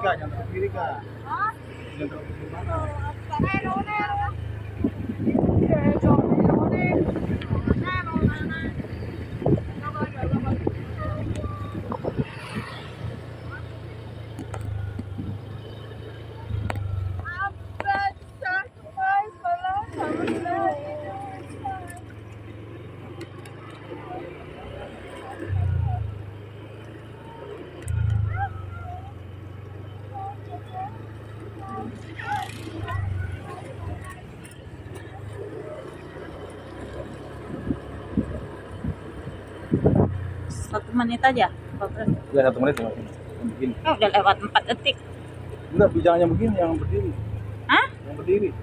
Kak, jangan terlalu kiri Kak. Jangan terlalu kiri mana? Satu menit aja. Ya 1 menit ya. Begini. Oh, udah lewat 4 detik. Enggak, jangan yang begini, yang berdiri. Hah? Yang berdiri.